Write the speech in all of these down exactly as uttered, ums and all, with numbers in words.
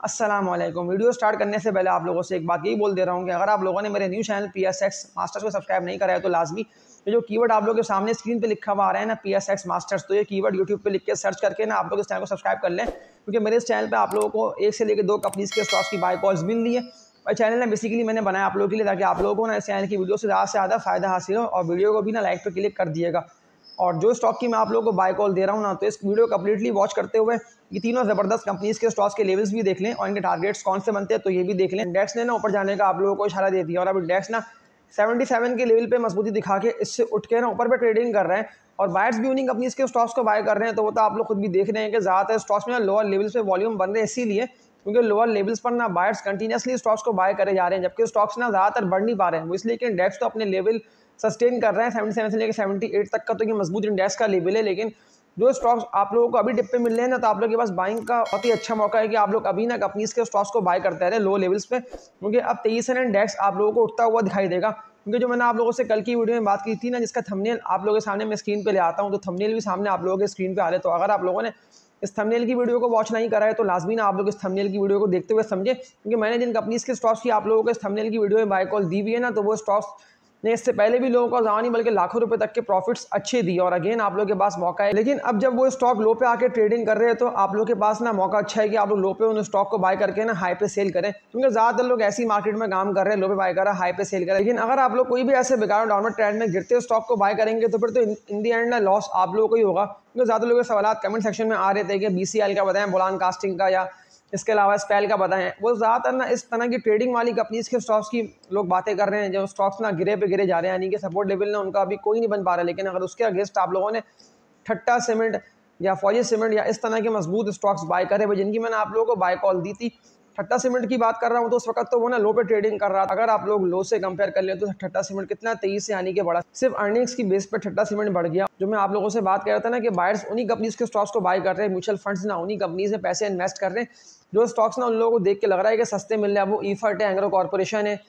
अस्सलाम वालेकुम। Video start करने से पहले आप लोगों से एक बात यही बोल दे रहा हूँ कि अगर आप लोगों ने मेरे new channel P S X masters को सब्सक्राइब नहीं करा है तो लाजमी ये जो कीवर्ड आप लोगों के सामने स्क्रीन पे लिखा हुआ आ रहा है ना पी एस एक्स मास्टर्स, तो ये कीवर्ड यूट्यूब पे लिख के सर्च करके ना आप लोग इस चैनल को सब्सक्राइब कर लें, क्योंकि मेरे इस चैनल पे आप लोगों को एक से लेकर दो कंपनीज़ के स्टॉक्स की बाय कॉल्स मिल रही है। और चैनल ने बेसिकली मैंने बनाया आप लोगों के लिए ताकि आप लोगों को ना इस चैनल की वीडियो से ज़्यादा से ज़्यादा फायदा हासिल हो, और वीडियो को भी ना लाइक पे क्लिक कर दिएगा। और जो स्टॉक की मैं आप लोगों को बाय कॉल दे रहा हूँ ना, तो इस वीडियो को कंप्लीटली वॉच करते हुए ये तीनों ज़बरदस्त कंपनीज़ के स्टॉक्स के लेवल्स भी देख लें और इनके टारगेट्स कौन से बनते हैं तो ये भी देख लें। इंडेक्स ने ना ऊपर जाने का आप लोगों को इशारा दे दिया और अब इंडेक्स ना सतहत्तर के लेवल पे मजबूती दिखा के इससे उठ के ना ऊपर पे ट्रेडिंग कर रहे हैं, और बायर्स भी उन्हीं कंपनीज़ के स्टॉक्स को बाय कर रहे हैं। तो वो तो आप लोग खुद भी देख रहे हैं कि ज़्यादातर स्टॉक्स में ना लोअर लेवल्स पे वॉल्यूम बन रहे हैं, इसीलिए क्योंकि लोअर लेवल्स पर ना बायर्स कंटिन्यूसली स्टॉक्स को बाय करे जा रहे हैं, जबकि स्टॉक्स ना ज़्यादातर बढ़ नहीं पा रहे हैं। वो इसलिए कि इंडेक्स तो अपने लेवल सस्टेन कर रहे हैं सतहत्तर से लेकर अठहत्तर तक का, तो ये मजबूत इंडेक्स का लेवल है। लेकिन जो स्टॉक्स आप लोगों को अभी डिप पे मिल रहे हैं ना, तो आप लोगों के पास बाइंग का बहुत ही अच्छा मौका है कि आप लोग अभी ना कंपनीज के स्टॉक्स को बाय करते रहे लो लेवल्स पे, क्योंकि अब तेईस इंडेक्स आप लोगों को उठता हुआ दिखाई देगा। क्योंकि जो मैंने आप लोगों से कल की वीडियो में बात की थी ना, जिसका थंबनेल आप लोगों के सामने मैं स्क्रीन पे ले आता हूँ, तो थंबनेल भी सामने आप लोगों के स्क्रीन पे आ रहे। तो अगर आप लोगों ने इस थंबनेल की वीडियो को वॉच नहीं करा है तो लाजमी ना आप लोग इस थंबनेल की वीडियो को देखते हुए समझे, क्योंकि मैंने जिन कंपनीज के स्टॉक्स की आप लोगों को इस थंबनेल की वीडियो में बाय कॉल दी हुई है ना, तो वो स्टॉक्स ने इससे पहले भी लोगों को ज़्यादा नहीं बल्कि लाखों रुपए तक के प्रॉफिट्स अच्छे दिए, और अगेन आप लोगों के पास मौका है। लेकिन अब जब वो स्टॉक लो पे आके ट्रेडिंग कर रहे हैं तो आप लोगों के पास ना मौका अच्छा है कि आप लोग लो पे उन स्टॉक को बाय करके ना हाई पे सेल करें, क्योंकि ज़्यादातर लोग ऐसी मार्केट में काम कर रहे हैं, लो पे बाय कर रहे हैं, हाई पे सेल करें। लेकिन अगर आप लोग कोई भी ऐसे बेकार डाउनवर्ड ट्रेंड में गिरते स्टॉक को बाय करेंगे तो फिर तो इन दी एंड ना लॉस आप लोगों को ही होगा। क्योंकि ज़्यादा लोगों के सवाल कमेंट सेक्शन में आ रहे थे कि बी सी एल का बताएं, बुलान कास्टिंग का, या इसके अलावा स्पेल का बताएं। वो ज़्यादातर ना इस तरह की ट्रेडिंग वाली कंपनीज के स्टॉक्स की लोग बातें कर रहे हैं, जो स्टॉक्स ना गिरे पे गिरे जा रहे हैं, यानी कि सपोर्ट लेवल ना उनका अभी कोई नहीं बन पा रहा है। लेकिन अगर उसके अगेंस्ट आप लोगों ने ठट्टा सीमेंट या फौजी सीमेंट या इस तरह के मजबूत स्टॉक्स बाय करे हुए, जिनकी मैंने आप लोगों को बाय कॉल दी थी, ठट्टा सीमेंट की बात कर रहा हूँ तो उस वक्त तो वो ना लो पे ट्रेडिंग कर रहा था। अगर आप लोग लो से कंपेयर कर लें तो ठट्टा सीमेंट कितना तेईस से यानी कि बढ़ा, सिर्फ अर्निंग्स की बेस पर ठट्टा सीमेंट बढ़ गया। जो मैं आप लोगों से बात कर रहा था ना कि बायर्स उन्हीं कंपनीज के स्टॉक्स को बाय कर रहे हैं, म्यूचुअल फंड्स ना उन्हीं कंपनीज में पैसे इन्वेस्ट कर रहे हैं। जो स्टॉक्स ना उन लोगों को देख के लग रहा है कि सस्ते मिल रहे हैं, वो ईफर्ट है, एंग्रो कॉर्पोरेशन है,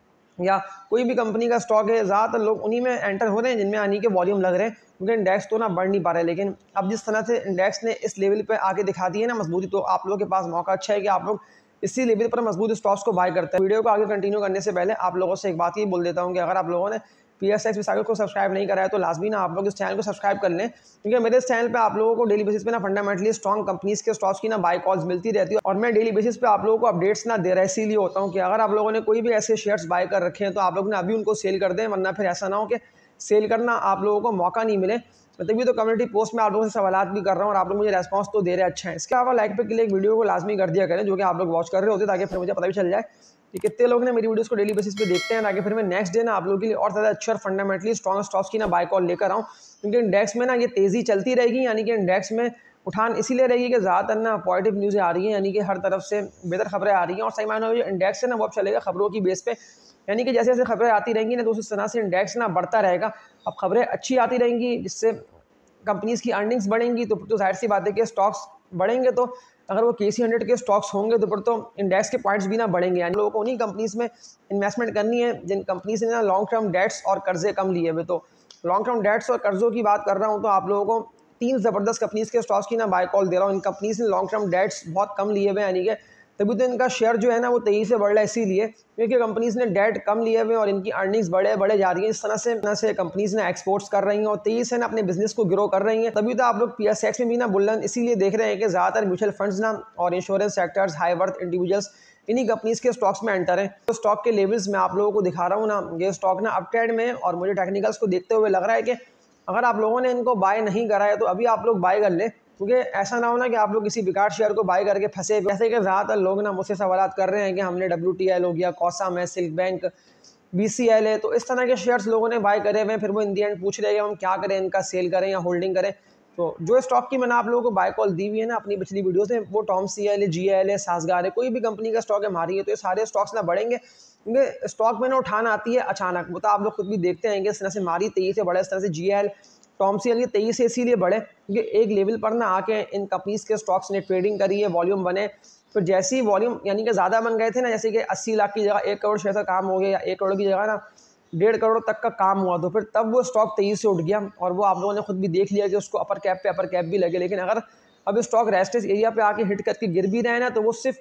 या कोई भी कंपनी का स्टॉक है, ज़्यादातर लोग उन्हीं में एंटर हो रहे हैं जिनमें आने के वॉल्यूम लग रहे हैं, क्योंकि इंडेक्स तो ना बढ़ नहीं पा रहा है। लेकिन अब जिस तरह से इंडेक्स ने इस लेवल पे आके दिखा दी है ना मजबूती, तो आप लोगों के पास मौका अच्छा है कि आप लोग इसी लेवल पर मजबूत स्टॉक्स को बाय करते हैं। वीडियो को आगे कंटिन्यू करने से पहले आप लोगों से एक बात ये बोल देता हूँ कि अगर आप लोगों ने पी एस एक्स को सब्सक्राइब नहीं करा है तो लाजमी ना आप लोग इस चैनल को सब्सक्राइब कर लें, क्योंकि मेरे इस चैनल पे आप लोगों को डेली बेसिस पे ना फंडामेंटली स्ट्रॉन्ग कंपनीज के स्टॉक्स की ना बाय कॉल्स मिलती रहती है, और मैं डेली बेसिस पे आप लोगों को अपडेट्स ना दे रहा है। इसीलिए होता हूँ कि अगर आप लोगों ने कोई भी ऐसे शेयर्स बाय कर रखे हैं तो आप लोग ने अभी उनको सेल कर दें, वरना फिर ऐसा ना हो कि सेल करना आप लोगों को मौका नहीं मिले। तभी तो कम्युनिटी पोस्ट में आप लोगों से सवाल भी कर रहा हूँ और आप लोग मुझे रेस्पॉन्स तो दे रहे हैं, अच्छा है। इसके अलावा लाइक पे क्लिक वीडियो को लाजमी कर दिया करें जो कि आप लोग वॉच कर रहे होते, ताकि फिर मुझे पता भी चल जाए कि कितने लोग ने मेरी वीडियोस को डेली बेसिस पे देखते हैं, ताकि फिर मैं नेक्स्ट डे ना आप लोगों के लिए और ज़्यादा अच्छे और फंडामेंटली स्ट्रॉन्ग स्टॉक्स की ना बाय कॉल लेकर आऊँ। क्योंकि इंडेक्स में ना ये तेज़ी चलती रहेगी, यानी कि इंडेक्स में उठान इसीलिए रहेगी कि ज़्यादातर ना पॉजिटिव न्यूज़ें आ रही हैं, यानी कि हर तरफ से बेहतर खबरें आ रही हैं, और सही मायने में इंडेक्स है ना वो अब चलेगा खबरों की बेस पे, यानी कि जैसे जैसे खबरें आती रहेंगी ना तो उस तरह से इंडेक्स ना बढ़ता रहेगा। अब खबरें अच्छी आती रहेंगी जिससे कंपनीज़ की अर्निंग्स बढ़ेंगी, तो तो जाहिर सी बात है कि स्टॉक्स बढ़ेंगे। तो अगर वो के सी हंड्रेड के स्टॉक्स होंगे तो फिर तो इंडेक्स के पॉइंट्स भी ना बढ़ेंगे। यानी लोगों को उन्हीं कंपनीज़ में इन्वेस्टमेंट करनी है जिन कंपनीज ने ना लॉन्ग टर्म डेट्स और कर्जे कम लिए हुए। तो लॉन्ग टर्म डेट्स और कर्जों की बात कर रहा हूँ तो आप लोगों को तीन ज़बरदस्त कंपनीज़ के स्टॉक्स की ना बाय कॉल दे रहा हूँ। इन कंपनीज़ ने लॉन्ग टर्म डेट्स बहुत कम लिए हुए, यानी कि तभी तो इनका शेयर जो है ना वो तेज़ी से बढ़ रहा है, इसीलिए क्योंकि कंपनीज़ ने डेट कम लिए हुए और इनकी अर्निंग्स बढ़े बढ़े जा रही है। इस तरह से तरह से कंपनीज़ ने एक्सपोर्ट्स कर रही हैं और तेज़ी से ना अपने बिजनेस को ग्रो कर रही हैं। तभी तो आप लोग पी एस एक्स में भी ना बुल्लन इसीलिए देख रहे हैं कि ज़्यादातर म्यूचुअल फंड्स ना और insurance sectors, high worth individuals इन्हीं कंपनीज़ के स्टॉक्स में एंटर हैं। तो स्टॉक के लेवल्स मैं आप लोगों को दिखा रहा हूँ ना, ये स्टॉक ना अप ट्रेंड में, और मुझे टेक्निकल्स को देखते हुए लग रहा है कि अगर आप लोगों ने इनको बाय नहीं करा है तो अभी आप लोग बाय कर लें, क्योंकि ऐसा ना हो ना कि आप लोग किसी बेकार शेयर को बाय करके फंसे। जैसे कि ज़्यादातर लोग ना मुझसे सवाल कर रहे हैं कि हमने डब्ल्यू टी एल हो गया, कॉसम है, silk bank, B C L है, तो इस तरह के शेयर्स लोगों ने बाय करे हुए हैं। फिर वो इन दी एंड पूछ रहे हैं हम क्या करें, इनका सेल करें या होल्डिंग करें। तो जो स्टॉक की मैंने आप लोगों को बाय कॉल दी हुई है ना अपनी पिछली वीडियो से, वो टॉम सी एल है, जी एल है, सासगार है, कोई भी कंपनी का स्टॉक है हमारी है, तो ये सारे स्टॉक्स ना बढ़ेंगे, क्योंकि स्टॉक में ना उठान आती है अचानक। वो तो आप लोग खुद भी देखते हैं कि इस तरह से हमारी तेजी से बढ़े, इस तरह से G L, Tom C L ये तेईस से इसीलिए बढ़े क्योंकि एक लेवल पर ना आके इन कंपनीज़ के स्टॉक्स ने ट्रेडिंग करी है, वॉल्यूम बने। तो जैसी वॉल्यूम यानी कि ज़्यादा बन गए थे ना, जैसे कि अस्सी लाख की जगह एक करोड़ शेयर का काम हो गया, या एक करोड़ की जगह ना डेढ़ करोड़ तक का काम हुआ, तो फिर तब वो स्टॉक तेज़ी से उठ गया, और वो आप लोगों ने खुद भी देख लिया कि उसको अपर कैप पे अपर कैप भी लगे। लेकिन अगर अब स्टॉक रेस्टेज एरिया पे आके हिट करके गिर भी रहे हैं ना, तो वो सिर्फ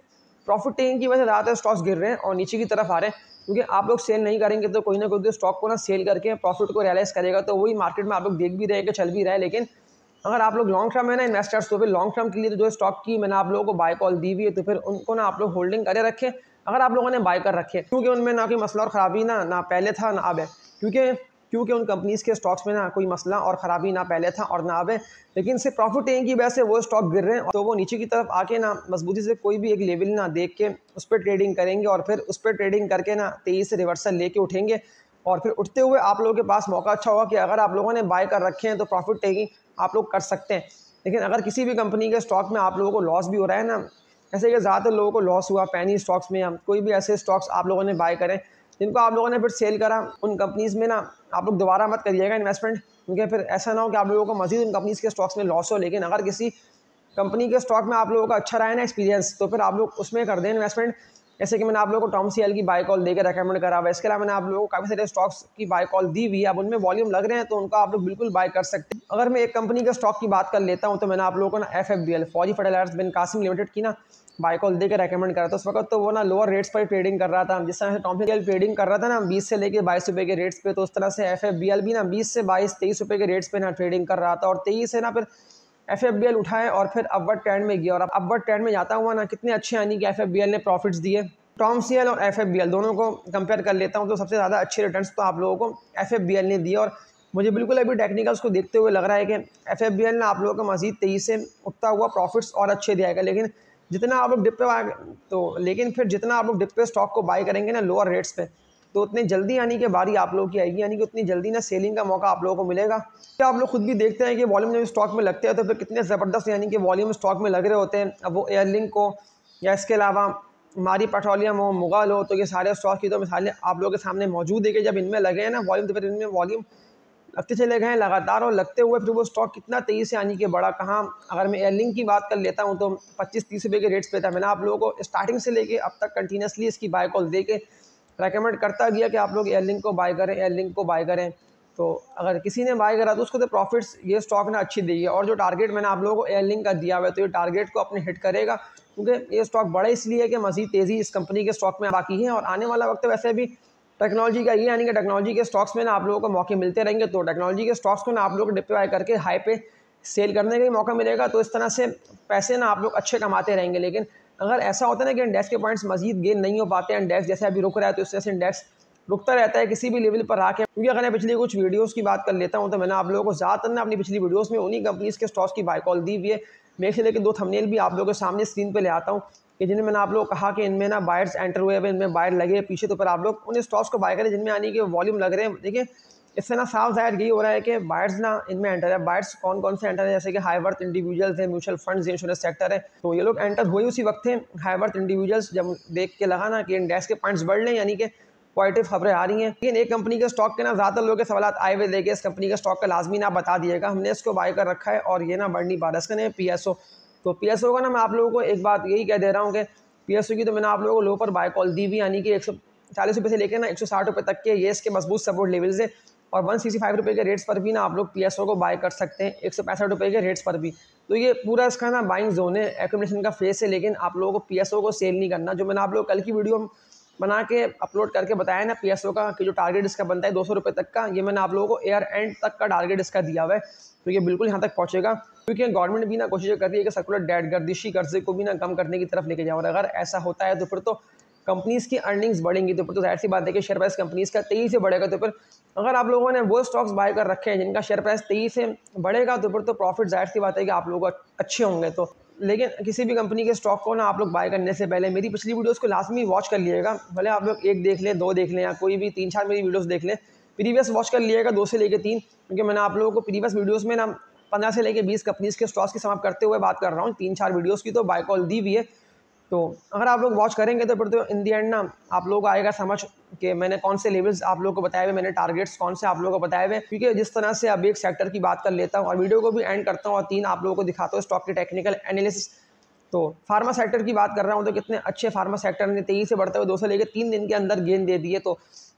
प्रॉफिट टेकिंग की वजह से ज़्यादातर स्टॉक्स गिर रहे हैं और नीचे की तरफ आ रहे हैं, क्योंकि आप लोग सेल नहीं करेंगे तो कोई ना कोई तो स्टॉक को ना सेल करके प्रॉफिट को रियलाइज़ करेगा। तो वही मार्केट में आप लोग देख भी रहे हैं कि चल भी रहा है। लेकिन अगर आप लोग लॉन्ग टर्म में ना इन्वेस्टर्स, तो फिर लॉन्ग टर्म के लिए तो जो स्टॉक की मैंने आप लोगों को बाय कॉल दी हुई है, तो फिर उनको ना आप लोग होल्डिंग करे रखें अगर आप लोगों ने बाय कर रखे, क्योंकि उनमें ना कोई मसला और ख़राबी ना ना पहले था ना अब है। क्योंकि क्योंकि उन कंपनीज़ के स्टॉक्स में ना कोई मसला और ख़राबी ना पहले था और ना अब है, लेकिन सिर्फ प्रॉफिट टेकिंग की वजह से वो स्टॉक गिर रहे हैं। तो वो नीचे की तरफ आके ना मजबूती से कोई भी एक लेवल ना देख के उस पर ट्रेडिंग करेंगे और फिर उस पर ट्रेडिंग करके ना तेज़ी से रिवर्सल लेके उठेंगे और फिर उठते हुए आप लोगों के पास मौका अच्छा होगा कि अगर आप लोगों ने बाय कर रखे हैं तो प्रॉफिट टेकिंग आप लोग कर सकते हैं। लेकिन अगर किसी भी कंपनी के स्टॉक में आप लोगों को लॉस भी हो रहा है ना, ऐसे कि ज़्यादातर लोगों को लॉस हुआ पैनी स्टॉक्स में, या कोई भी ऐसे स्टॉक्स आप लोगों ने बाय करें जिनको आप लोगों ने फिर सेल करा, उन कंपनीज़ में ना आप लोग दोबारा मत करिएगा इन्वेस्टमेंट, क्योंकि फिर ऐसा ना हो कि आप लोगों को मज़ीद उन कंपनीज़ के स्टॉक्स में लॉस हो। लेकिन अगर किसी कंपनी के स्टॉक में आप लोगों का अच्छा रहा है ना एक्सपीरियंस, तो फिर आप लोग उसमें कर दें इन्वेस्टमेंट। जैसे कि मैंने आप लोगों को टॉम सी एल की बाय कॉल देकर रेकमेंड करा हुआ है। इसके अलावा मैंने आप लोगों को काफ़ी सारे स्टॉक्स की बाय कॉल दी हुई है, अब उनमें वॉल्यूम लग रहे हैं तो उनको आप लोग बिल्कुल बाय कर सकते हैं। अगर मैं एक कंपनी के स्टॉक की बात कर लेता हूँ तो मैंने आप लोगों को ना F F B L Fauji fertilizers Bin Qasim limited की ना बाय कॉल देकर रेकमेंड करा था। उस वक्त तो वो ना लोअर रेट्स पर ट्रेडिंग कर रहा था, जिस तरह से टॉम सी एल ट्रेडिंग कर रहा था ना बीस से लेकर बाईस रुपये के रेट्स पे, तो उस तरह से एफ एफ बी एल भी ना बीस से बाईस तेईस रुपये के रेट्स पे ना ट्रेडिंग कर रहा था। और तेईस से ना फिर एफ एफ बी एल उठाए और फिर अपवर्ड ट्रेंड में गया, और अब अपवर्ड ट्रेंड में जाता हुआ ना कितने अच्छे यानी कि एफ एफ बी एल ने प्रॉफिट्स दिए। टॉम सी एल और एफ एफ बी एल दोनों को कंपेयर कर लेता हूँ तो सबसे ज़्यादा अच्छे रिटर्न्स तो आप लोगों को एफ एफ बी एल ने दिए। और मुझे बिल्कुल अभी टेक्निकल्स को देखते हुए लग रहा है कि एफ एफ बी एल ने आप लोगों को मजीद तेजी से उठता हुआ प्रॉफिट्स और अच्छे दिएगा। लेकिन जितना आप लोग डिप पे तो लेकिन फिर जितना आप लोग डिप पे स्टॉक को बाय करेंगे ना लोअर रेट्स पे, तो उतनी जल्दी यानी कि बारी आप लोगों की आएगी, यानी कि उतनी जल्दी ना सेलिंग का मौका आप लोगों को मिलेगा। क्या आप लोग खुद भी देखते हैं कि वॉल्यूम जब स्टॉक में लगते हैं तो फिर कितने ज़बरदस्त यानी कि वॉल्यूम स्टॉक में लग रहे होते हैं। अब वो एयरलिंक को या इसके अलावा मारी पेट्रोलियम हो, मुगल हो, तो ये सारे स्टॉक की तो मिसालें आप लोगों के सामने मौजूद है कि जब इनमें लगे हैं ना वॉल्यूम, तो फिर इनमें वॉल्यूम लगते चले गए हैं लगातार, और लगते हुए फिर वो स्टॉक कितना तेज़ी से यानी कि बड़ा कहाँ। अगर मैं एयरलिंक की बात कर लेता हूँ तो पच्चीस तीस रुपये के रेट्स पे था। मैंने आप लोगों को स्टार्टिंग से लेके अब तक कंटिन्यूसली इसकी बाय कॉल दे के रेकमेंड करता गया कि आप लोग एयरलिंक को बाय करें, एयरलिंक को बाय करें। तो अगर किसी ने बाय करा तो उसको तो प्रॉफिट्स ये स्टॉक ना अच्छी दी है। और जो टारगेट मैंने आप लोगों को एयरलिंक का दिया हुआ है, तो ये टारगेट को अपने हिट करेगा, क्योंकि ये स्टॉक बड़ा इसलिए है कि मज़ीद तेज़ी इस कंपनी के स्टॉक में बाकी है। और आने वाला वक्त वैसे भी टेक्नोलॉजी का ये यानी कि टेक्नोलॉजी के स्टॉक्स में ना आप लोगों को मौके मिलते रहेंगे, तो टेक्नोलॉजी के स्टॉक्स को ना आप लोग डिप्लॉय करके हाई पे सेल करने का ही मौका मिलेगा। तो इस तरह से पैसे ना आप लोग अच्छे कमाते रहेंगे। लेकिन अगर ऐसा होता है ना कि इंडेक्स के पॉइंट्स मजीद गेन नहीं हो पाते, इंडेक्स जैसे अभी रुक रहा है, तो इस तरह से इंडेक्स रुकता रहता है किसी भी लेवल पर आके। क्योंकि अगर मैं पिछली कुछ वीडियोस की बात कर लेता हूं तो मैंने आप लोगों को ज़्यादातर ना अपनी पिछली वीडियोस में उन्हीं कंपनीज के स्टॉक्स की बाय कॉल दी हुई है। मैं इसलिए लेकर दो थंबनेल भी आप लोगों के सामने स्क्रीन पे ले आता हूं कि जिनमें मैंने आप लोगों को कहा कि इनमें ना बायर्स एंटर हुए हैं, इनमें बायर लगे पीछे, तो फिर आप लोग उन स्टॉक्स को बाय करें जिनमें यानी कि वॉल्यूम लग रहे हैं। देखिए इससे ना साफ जाहिर यही हो रहा है कि बायर्स ना इनमें एंटर है। बायर्स कौन कौन से एंटर है, जैसे कि हाईवर्थ इंडिविजुअल्स है, म्यूचुअल फंड्स, इंश्योरेंस सेक्टर है, तो ये लोग एंटर हुए उसी वक्त थे। हाईवर्थ इंडिविजुअल्स जब देख के लगा ना कि इंडेक्स के पॉइंट्स बढ़ लें, यानी कि पॉजिटिव खबरें आ रही हैं। लेकिन एक कंपनी के स्टॉक के ना ज़्यादातर लोगों के सवाल आए हुए देखे, इस कंपनी के स्टॉक का लाजमी ना बता दिएगा, हमने इसको बाय कर रखा है और ये ना बढ़ नहीं पा रहा। इसका नहीं पी एस ओ, तो पी एस ओ का ना मैं आप लोगों को एक बात यही कह दे रहा हूँ कि पी एस ओ की तो मैंने आप लोगों को लो पर बाय कॉल दी भी, यानी कि एक सौ चालीस रुपये से लेकर ना एक सौ साठ रुपये तक के ये इसके मजबूत सपोर्ट लेवल्स है। और वन सिक्सटी फाइव रुपये के रेट्स पर भी ना आप लोग पी एस ओ को बाय कर सकते हैं, एक सौ पैंसठ रुपये के रेट्स पर भी। तो ये पूरा इसका ना बाइंग जोन है, एक्यूमुलेशन का फेस है। लेकिन आप लोगों को पी एस ओ को सेल नहीं करना। जो मैंने आप लोग कल की वीडियो बना के अपलोड करके बताया ना पी एस ओ का कि जो टारगेट इसका बनता है दो सौ रुपये तक का, ये मैंने आप लोगों को एयर एंड तक का टारगेट इसका दिया हुआ है। तो ये बिल्कुल यहाँ तक पहुँचेगा, क्योंकि गवर्नमेंट भी ना कोशिश कर रही है कि सर्कुलर डेट गर्दिशी कर्जे को भी ना कम करने की तरफ लेके जाए। और अगर ऐसा होता है तो फिर तो कंपनीज़ की अर्निंग्स बढ़ेंगी, तो फिर तो जाहिर सी बात है कि शेयर प्राइस कंपनीज़ का तेज़ी से बढ़ेगा। तो फिर अगर आप लोगों ने वो स्टॉक्स बाय कर रखे हैं जिनका शेयर प्राइस तेज़ी से बढ़ेगा, तो फिर तो प्रॉफिट जाहिर सी बात है कि आप लोगों को अच्छे होंगे। तो लेकिन किसी भी कंपनी के स्टॉक को ना आप लोग बाय करने से पहले मेरी पिछली वीडियोस को लाजमी वॉच कर लीजिएगा। भले आप लोग एक देख लें, दो देख लें, या कोई भी तीन चार मेरी वीडियोस देख लें, प्रीवियस वॉच कर लीजिएगा दो से लेकर तीन, क्योंकि मैंने आप लोगों को प्रीवियस वीडियोस में ना पंद्रह से लेकर बीस कंपनीज के स्टॉक्स की समाप्त करते हुए बात कर रहा हूँ। तीन चार वीडियोज़ की तो बाय कॉल दी हुई है। तो अगर आप लोग वॉच करेंगे तो फिर तो इन दी एंड ना आप लोगों को आएगा समझ कि मैंने कौन से लेवल्स आप लोगों को बताए हुए, मैंने टारगेट्स कौन से आप लोगों को बताए हुए। क्योंकि जिस तरह से अभी एक सेक्टर की बात कर लेता हूँ और वीडियो को भी एंड करता हूँ और तीन आप लोगों को दिखाता हूँ स्टॉक के टेक्निकल एनालिसिस। तो फार्मा सेक्टर की बात कर रहा हूँ तो कितने अच्छे फार्मा सेक्टर ने तेजी से बढ़ते हुए दो से लेकर तीन दिन के अंदर गेन दे दिए। तो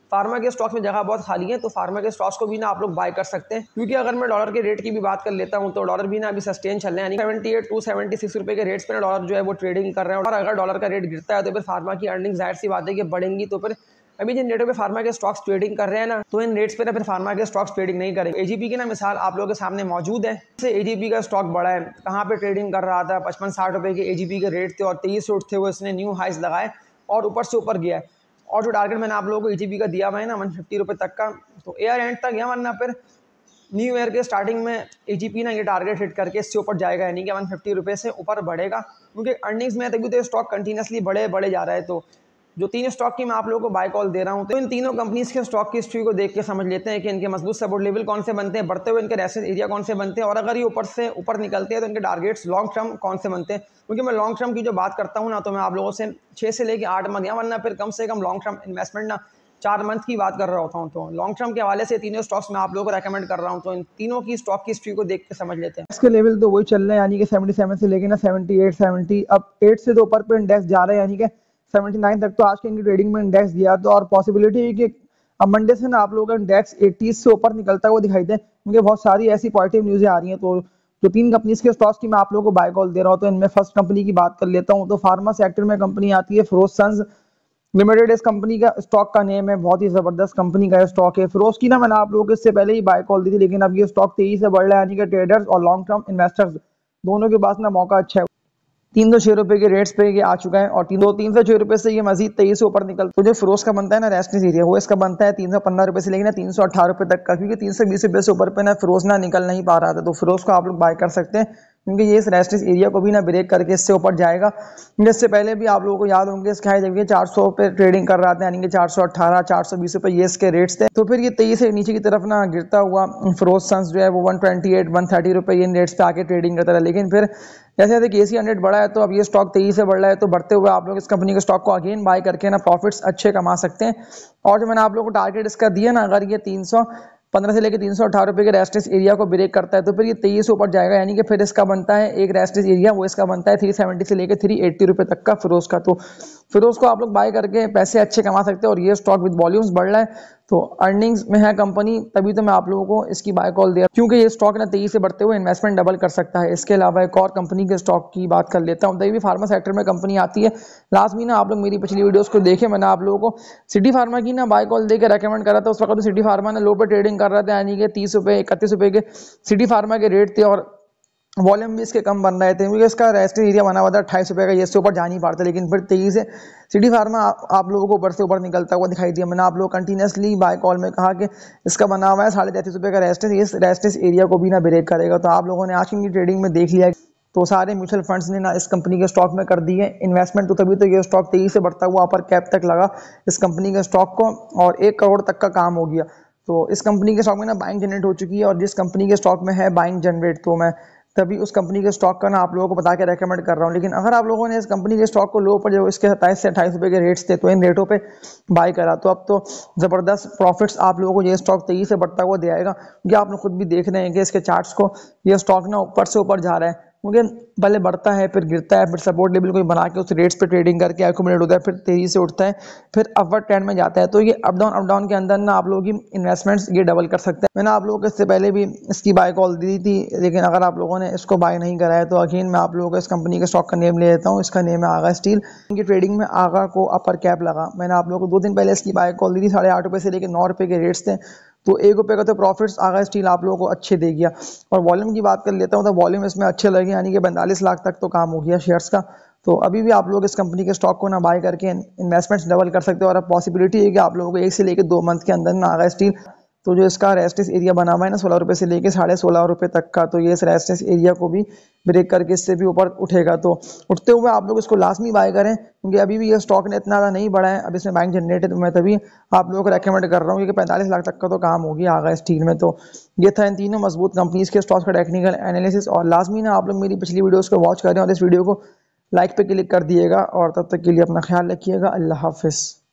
फार्मा के स्टॉक्स में जगह बहुत खाली है, तो फार्मा के स्टॉक्स को भी ना आप लोग बाय कर सकते हैं। क्योंकि अगर मैं डॉलर के रेट की भी बात कर लेता हूँ तो डॉलर भी ना अभी सस्टेन चल रहे हैं, यानी seventy eight to seventy six रुपए के रेट्स पे ना डॉलर जो है वो ट्रेडिंग कर रहे हैं। और अगर डॉलर का रेट गिरता है तो फिर फार्मा की अर्निंग जाहिर सी बात है कि बढ़ेंगी। तो फिर अभी जिन रेटों पे फार्मा के स्टॉक्स ट्रेडिंग कर रहे हैं ना, तो इन रेट्स पे ना फिर फार्मा के स्टॉक्स ट्रेडिंग नहीं करेंगे। एजीपी की ना मिसाल आप लोगों के सामने मौजूद है। जैसे एजीपी का स्टॉक बढ़ा है, कहाँ पे ट्रेडिंग कर रहा था, पचपन साठ रुपए के एजीपी के रेट थे और तेईस से उठते हुए इसने न्यू हाइस लगाए और ऊपर से ऊपर गया है। और जो टारगेट मैंने आप लोगों को एजीपी का दिया हुआ है ना वन फिफ्टी रुपये तक का, तो एयर एंड तक गया, वरना फिर न्यू ईयर के स्टार्टिंग में एजीपी ना ये टारगेट हिट करके इससे ऊपर जाएगा, यानी कि वन फिफ्टी रुपये से ऊपर बढ़ेगा। क्योंकि अर्निंग्स में तभी तो स्टॉक कंटिन्यूसली बढ़े बढ़े जा रहा है। तो जो तीन स्टॉक की मैं आप लोगों को बाय कॉल दे रहा हूं, तो इन तीनों कंपनीज के स्टॉक की हिस्ट्री को देख के समझ लेते हैं कि इनके मजबूत सपोर्ट लेवल कौन से बनते हैं, बढ़ते हुए इनके रेजिस्टेंस एरिया कौन से बनते हैं, और अगर ये ऊपर से ऊपर निकलते हैं तो इनके टारगेट्स लॉन्ग टर्म कौन से बनते हैं। क्योंकि मैं लॉन्ग टर्म की जो बात करता हूँ ना, तो मैं आप लोगों से छः से लेकर आठ मंथ या वरना फिर कम से कम लॉन्ग टर्म इन्वेस्टमेंट ना चार मंथ की बात कर रहा होता हूँ। तो लॉन्ग टर्म के हवाले से तीनों स्टॉक्स मैं आप लोगों को रेकमेंड कर रहा हूँ। तो इन तीनों की स्टॉक की हिस्ट्री को देख के समझ लेते हैं। इसके लेवल तो वही चल रहे हैं, यानी कि सेवेंटी सेवन से लेके ना सेवेंटी एट सेवेंटी, अब एट से तो ऊपर पे इंडेक्स जा रहे हैं, यानी कि सेवेंटी नाइन तक तो आज के इनकी ट्रेडिंग में इंडेक्स गया। तो और पॉसिबिलिटी है कि अब मंडे से ना आप लोगों का इंडेक्स एटी से ऊपर निकलता हुआ दिखाई दे, क्योंकि बहुत सारी ऐसी पॉजिटिव न्यूज़ें आ रही हैं। तो जो तीन कंपनीज के स्टॉक्स की मैं आप लोगों को बाय कॉल दे रहा हूँ, तो इनमें फर्स्ट कंपनी की बात कर लेता हूँ। तो फार्मा सेक्टर में कंपनी आती है फिरोजसंस लिमिटेड। इस कंपनी का स्टॉक का नेम है, बहुत ही जबरदस्त कंपनी का स्टॉक है। फिरोज की ना मैंने आप लोगों को इससे पहले ही बाय कॉल दी थी, लेकिन अब ये स्टॉक तेजी से बढ़ रहा है, यानी कि ट्रेडर्स और लॉन्ग टर्म इन्वेस्टर्स दोनों के पास ना मौका अच्छा है। तीन सौ छह रुपए के रेट्स पे ये आ चुका है और तीन दो तीन सौ छह रुपए से ये मजीद तेईस से ऊपर निकल। तो जो फिरोज का बनता है ना रेस्टेंस एरिया, वो इसका बनता है तीन सौ पंद्रह रुपए से लेकिन तीन सौ अठारह रुपए तक का, क्योंकि तीन सौ बीस रुपए से ऊपर पे ना फिरोज ना निकल नहीं पा रहा था। तो फिरोज को आप लोग बाय कर सकते हैं, क्योंकि ये इस रेस्टेंस एरिया को भी ना ब्रेक करके इससे ऊपर जाएगा। इससे पहले भी आप लोगों को याद होंगे इसके हाई देखिए चार सौ पे ट्रेडिंग कर रहा था, यानी कि चार सौ अठारह चार सौ बीस रुपए ये इसके रेट्स थे। तो फिर ये तेईस से नीचे की तरफ ना गिरता हुआ फिरोज सन्स जो है वो one twenty eight one thirty रुपए इन रेट्स पे आके ट्रेडिंग करता रहा। लेकिन फिर जैसे जैसे केसी हंड्रेड बढ़ा है, तो अब ये स्टॉक तेईस से बढ़ रहा है, तो बढ़ते हुए आप लोग इस कंपनी के स्टॉक को अगेन बाय करके ना प्रॉफिट्स अच्छे कमा सकते हैं। और जो मैंने आप लोगों को टारगेट इसका दिया ना, अगर ये तीन सौ पंद्रह से लेकर तीन सौ अठारह रुपए के रेस्टेंस एरिया को ब्रेक करता है, तो फिर ये तेईस ऊपर जाएगा, यानी कि फिर इसका बनता है एक रेस्टेंस एरिया, वो इसका बनता है थ्री सेवेंटी से लेकर थ्री एट्टी रुपए तक का फिरोज का। तो फिरोज को आप लोग बाय करके पैसे अच्छे कमा सकते हैं। और ये स्टॉक विद वॉल्यूम्स बढ़ रहा है, तो अर्निंग्स में है कंपनी, तभी तो मैं आप लोगों को इसकी बाय कॉल दे रहा हूँ, क्योंकि ये स्टॉक ना तेजी से बढ़ते हुए इन्वेस्टमेंट डबल कर सकता है। इसके अलावा एक और कंपनी के स्टॉक की बात कर लेता हूँ, भी फार्मा सेक्टर में कंपनी आती है। लास्ट में ना आप लोग मेरी पिछली वीडियोस को देखे, मैंने आप लोगों को सिटी फार्मा की ना बाय कॉल देकर रेकमेंड करा था। उस वक्त तो सिटी फार्मा ने लो पे ट्रेडिंग कर रहा था, यानी कि तीस रुपए इकतीस रुपए के सिटी फार्मा के रेट थे और वॉल्यूम भी इसके कम बन रहे थे, क्योंकि इसका रेस्टिंग एरिया बना हुआ था अट्ठाईस रुपये का, ये इससे ऊपर जा नहीं पाता। लेकिन फिर तेईस से सिटी फार्मा आप, आप लोगों को ऊपर से ऊपर निकलता हुआ दिखाई दिया। मैंने आप लोग कंटिन्यूसली बाय कॉल में कहा कि इसका बना हुआ है साढ़े तैंतीस रुपये का रेस्टेंस, इस रेस्टेंस एरिया को भी ना ब्रेक करेगा। तो आप लोगों ने आज की ट्रेडिंग में देख लिया, तो सारे म्यूचुअल फंड्स ने ना इस कंपनी के स्टॉक में कर दी है इन्वेस्टमेंट। तो तभी तो ये स्टॉक तेजी से बढ़ता हुआ अपर कैप तक लगा इस कंपनी के स्टॉक को, और एक करोड़ तक का काम हो गया। तो इस कंपनी के स्टॉक में ना बाइंग जनरेट हो चुकी है, और जिस कंपनी के स्टॉक में है बाइंग जनरेट, तो मैं तभी उस कंपनी के स्टॉक का ना आप लोगों को बता के रेकमेंड कर रहा हूँ। लेकिन अगर आप लोगों ने इस कंपनी के स्टॉक को लो पर जो इसके सत्ताईस से अट्ठाईस रुपए के रेट्स थे, तो इन रेटों पे बाय करा, तो अब तो ज़बरदस्त प्रॉफिट्स आप लोगों को ये स्टॉक तेजी से बढ़ता हुआ दे आएगा। क्योंकि आप लोग खुद भी देख रहे हैं कि इसके चार्ट्स को ये स्टॉक ना ऊपर से ऊपर जा रहा है, क्योंकि पहले बढ़ता है फिर गिरता है, फिर सपोर्ट लेवल को बना के उस रेट्स पे ट्रेडिंग करके एक्यूमुलेट होता है, फिर तेजी से उठता है, फिर अपवर्ड ट्रेंड में जाता है। तो ये अप डाउन अप डाउन के अंदर ना आप लोगों की इन्वेस्टमेंट्स ये डबल कर सकते हैं। मैंने आप लोगों को इससे पहले भी इसकी बाय कॉल दी थी, लेकिन अगर आप लोगों ने इसको बाय नहीं करा है, तो अगेन मैं आप लोगों को इस कंपनी के स्टॉक का नेम ले लेता हूँ। इसका नेम है आगा स्टील। इनकी ट्रेडिंग में आगा को अपर कैप लगा। मैंने आप लोगों को दो दिन पहले इसकी बाय कॉल दी थी, साढ़े आठ रुपये से लेकर नौ रुपये के रेट्स थे, तो एक रुपये का तो प्रॉफिट्स आगा स्टील आप लोगों को अच्छे दे गया। और वॉल्यूम की बात कर लेता हूँ, तो वॉल्यूम इसमें अच्छे लगे, यानी कि पैंतालीस लाख तक तो काम हो गया शेयर्स का। तो अभी भी आप लोग इस कंपनी के स्टॉक को ना बाय करके इन्वेस्टमेंट्स डबल कर सकते हो। और अब पॉसिबिलिटी है कि आप लोगों को एक से लेकर दो मंथ के अंदर ना आगा स्टील, तो जो इसका रेस्टेंस एरिया बना हुआ है ना सोलह रुपये से लेके साढ़े सोलह रुपये तक का, तो ये इस रेस्टेंस एरिया को भी ब्रेक करके इससे भी ऊपर उठेगा। तो उठते हुए आप लोग इसको लाजमी बाय करें, क्योंकि अभी भी ये स्टॉक ने इतना ज़्यादा नहीं बढ़ा है, अब इसमें बैंक जनरेट है, तो मैं तभी आप लोगों को रेकमेंड कर रहा हूँ, क्योंकि पैंतालीस लाख तक का तो काम हो गया आगा स्टील में। तो ये था इन तीनों मजबूत कंपनीज के स्टॉक्स का टेक्निकल एनालिसिस। और लाजमी ना आप लोग मेरी पिछली वीडियोज़ को वॉच करें और इस वीडियो को लाइक पे क्लिक कर दिएगा। और तब तक के लिए अपना ख्याल रखिएगा। अल्लाह हाफिज़।